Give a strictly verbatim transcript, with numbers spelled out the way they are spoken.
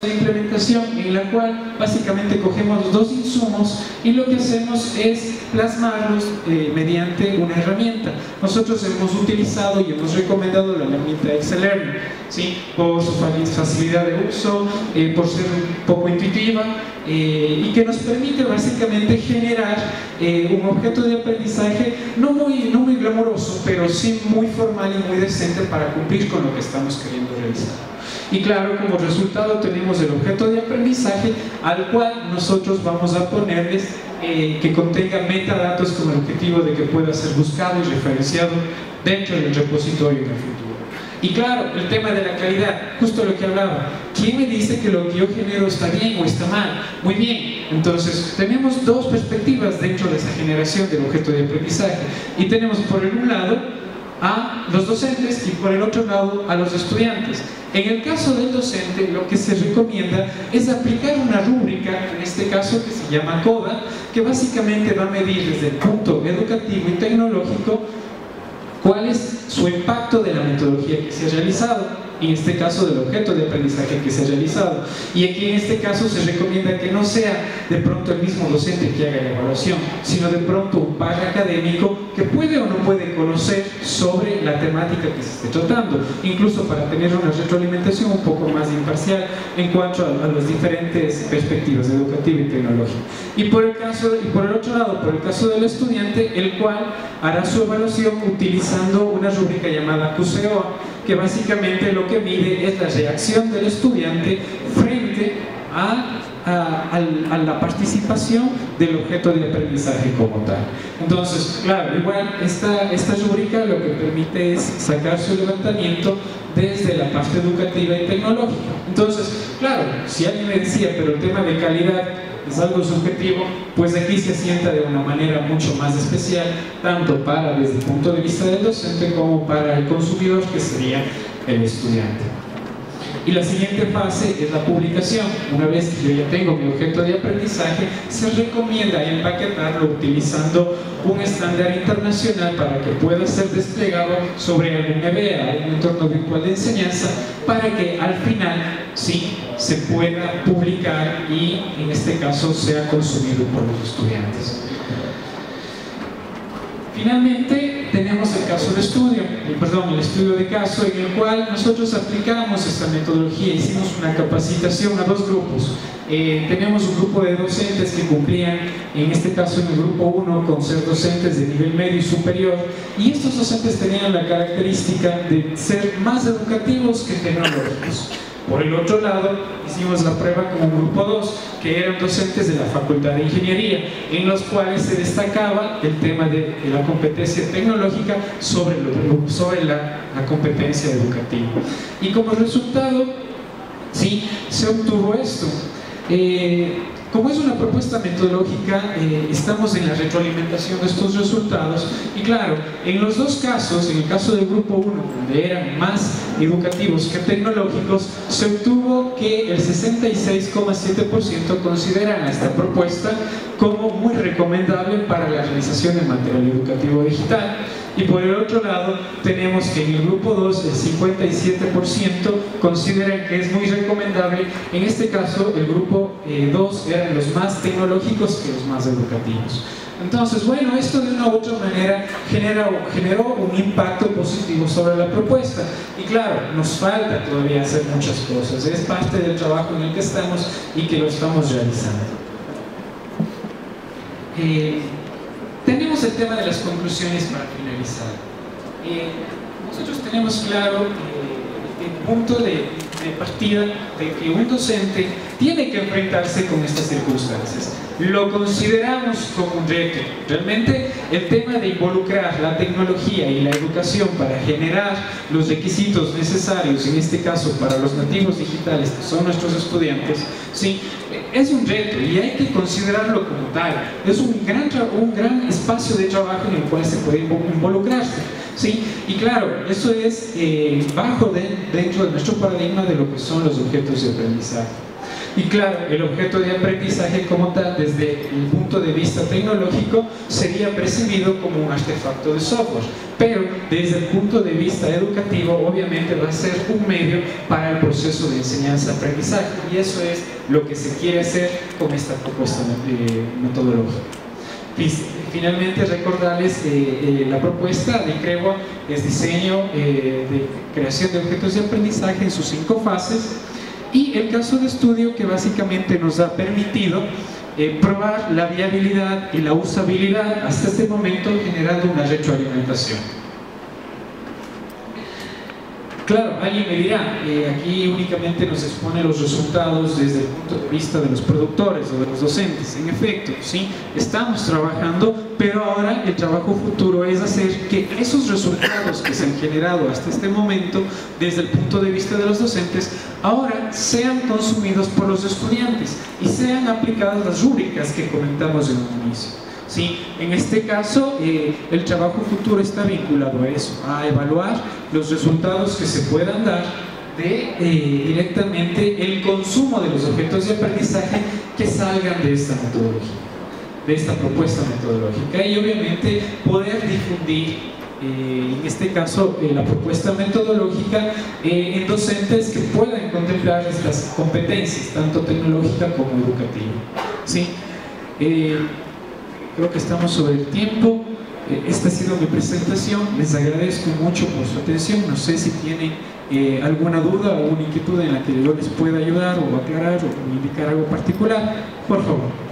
de implementación en la cual básicamente cogemos dos insumos y lo que hacemos es plasmarlos eh, mediante una herramienta. Nosotros hemos utilizado y hemos recomendado la herramienta Excel Learning, ¿sí? Por su facilidad de uso, eh, por ser un poco intuitiva eh, y que nos permite básicamente generar eh, un objeto de aprendizaje no muy, no muy glamuroso, pero sí muy formal y muy decente para cumplir con lo que estamos queriendo realizar. Y claro, como resultado tenemos el objeto de aprendizaje al cual nosotros vamos a ponerles eh, que contenga metadatos con el objetivo de que pueda ser buscado y referenciado dentro del repositorio en el futuro. Y claro, el tema de la calidad, justo lo que hablaba. ¿Quién me dice que lo que yo genero está bien o está mal? Muy bien. Entonces, tenemos dos perspectivas dentro de esa generación del objeto de aprendizaje. Y tenemos por un lado a los docentes y por el otro lado a los estudiantes. En el caso del docente, lo que se recomienda es aplicar una rúbrica, en este caso que se llama CODA, que básicamente va a medir desde el punto educativo y tecnológico cuál es su impacto de la metodología que se ha realizado, en este caso del objeto de aprendizaje que se ha realizado. Y aquí en este caso se recomienda que no sea de pronto el mismo docente que haga la evaluación, sino de pronto un par académico que puede o no puede conocer sobre la temática que se esté tratando, incluso para tener una retroalimentación un poco más imparcial en cuanto a, a las diferentes perspectivas educativa y tecnológica. Y por el caso, y por el otro lado, por el caso del estudiante, el cual hará su evaluación utilizando una rúbrica llamada Q C O A, que básicamente lo que mide es la reacción del estudiante frente a, a, a, a la participación del objeto de aprendizaje como tal. Entonces, claro, igual esta, esta rúbrica lo que permite es sacar su levantamiento desde la parte educativa y tecnológica. Entonces, claro, si alguien me decía, pero el tema de calidad es algo subjetivo, pues aquí se asienta de una manera mucho más especial, tanto para desde el punto de vista del docente como para el consumidor, que sería el estudiante. Y la siguiente fase es la publicación. Una vez que yo ya tengo mi objeto de aprendizaje, se recomienda empaquetarlo utilizando un estándar internacional para que pueda ser desplegado sobre algún E B A, un entorno virtual de enseñanza, para que al final sí se pueda publicar y en este caso sea consumido por los estudiantes. Finalmente tenemos el caso de estudio, perdón, el estudio de caso, en el cual nosotros aplicamos esta metodología. Hicimos una capacitación a dos grupos. Eh, tenemos un grupo de docentes que cumplían, en este caso en el grupo uno, con ser docentes de nivel medio y superior, y estos docentes tenían la característica de ser más educativos que tecnológicos. Por el otro lado, hicimos la prueba con un grupo dos, que eran docentes de la Facultad de Ingeniería, en los cuales se destacaba el tema de, de la competencia tecnológica sobre, lo, sobre la, la competencia educativa. Y como resultado, sí, se obtuvo esto. Eh, como es una propuesta metodológica, eh, estamos en la retroalimentación de estos resultados y claro, en los dos casos, en el caso del grupo uno, donde eran más educativos que tecnológicos, se obtuvo que el sesenta y seis coma siete por ciento consideran a esta propuesta como muy recomendable para la realización de material educativo digital. Y por el otro lado tenemos que en el grupo dos el cincuenta y siete por ciento consideran que es muy recomendable. En este caso el grupo eh, dos eran los más tecnológicos que los más educativos. Entonces, bueno, esto de una u otra manera genera, generó un impacto positivo sobre la propuesta. Y claro, nos falta todavía hacer muchas cosas. Es parte del trabajo en el que estamos y que lo estamos realizando. Eh, Tenemos el tema de las conclusiones para finalizar. Eh, nosotros tenemos claro eh, el punto de, de partida de que un docente tiene que enfrentarse con estas circunstancias. Lo consideramos como un reto. Realmente el tema de involucrar la tecnología y la educación para generar los requisitos necesarios, en este caso para los nativos digitales, que son nuestros estudiantes, sí, es un reto y hay que considerarlo como tal. Es un gran, un gran espacio de trabajo en el cual se puede involucrarse, ¿sí? Y claro, eso es eh, bajo de, dentro de nuestro paradigma de lo que son los objetos de aprendizaje. Y claro, el objeto de aprendizaje como tal, desde el punto de vista tecnológico, sería percibido como un artefacto de software, pero desde el punto de vista educativo obviamente va a ser un medio para el proceso de enseñanza-aprendizaje, y eso es lo que se quiere hacer con esta propuesta eh, metodológica. Finalmente, recordarles eh, eh, la propuesta de Crewa es diseño eh, de creación de objetos de aprendizaje en sus cinco fases, y el caso de estudio que básicamente nos ha permitido eh, probar la viabilidad y la usabilidad hasta este momento, generando una retroalimentación. Claro, alguien me dirá, eh, aquí únicamente nos expone los resultados desde el punto de vista de los productores o de los docentes. En efecto, sí, estamos trabajando, pero ahora el trabajo futuro es hacer que esos resultados que se han generado hasta este momento, desde el punto de vista de los docentes, ahora sean consumidos por los estudiantes y sean aplicadas las rúbricas que comentamos en un inicio. Sí, en este caso, eh, el trabajo futuro está vinculado a eso, a evaluar los resultados que se puedan dar de eh, directamente el consumo de los objetos de aprendizaje que salgan de esta metodología, de esta propuesta metodológica, y obviamente poder difundir, eh, en este caso, eh, la propuesta metodológica eh, en docentes que puedan contemplar estas competencias, tanto tecnológica como educativa. ¿Sí? Eh, Creo que estamos sobre el tiempo. Esta ha sido mi presentación. Les agradezco mucho por su atención. No sé si tienen eh, alguna duda o alguna inquietud en la que yo les pueda ayudar o aclarar o indicar algo particular. Por favor.